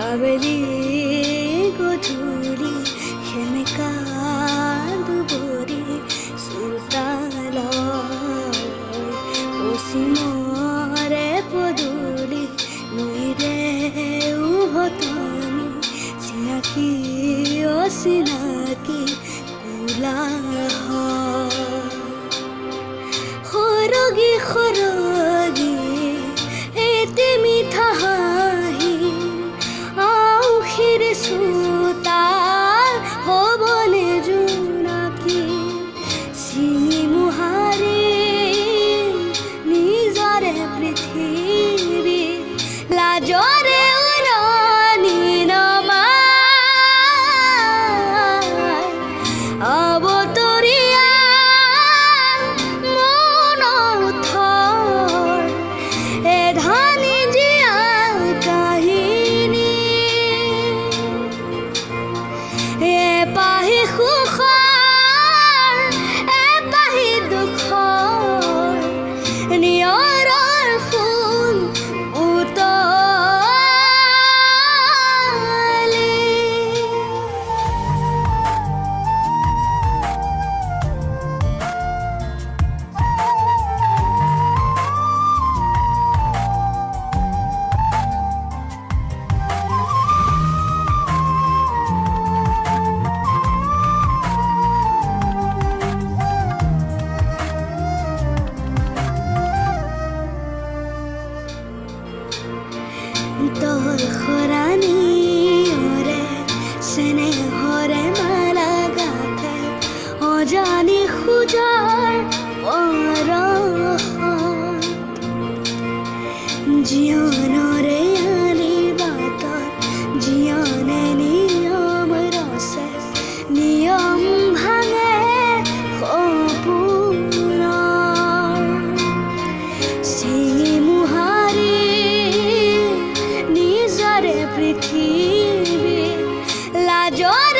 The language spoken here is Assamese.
আবেলি গধূলি সেমেকা দুবৰি চোতালৰ পশ্চিমৰে পদূলি নৈৰে উভতনি চিনাকি অচিনাকি কোলাহল সৰগী সৰগী এটি মিঠা হাঁহি আউসিৰ চোতাল হ'বনে জোনাকী চিঙি মোহাৰি নিজৰে পৃথিৱী লাজৰে উৰণি নমাই অৱতৰীয়া মনৰ থৰ এধানি জীয়া কাহিনী এপাহি সুখৰ এপাহি দুখৰ নিয়ৰৰ ফুল উতলি তোৰ খৰাণীৰে চেনেহৰে মালা গাঁঠে অজানি খোজাৰ পৰশত জীৱনৰে আলি বাটত জীৱনে নিয়ম ৰচে নিয়ম ভাঙে সপোনৰ চিঙি মোহাৰি নিজৰে পৃথিৱী লাজৰ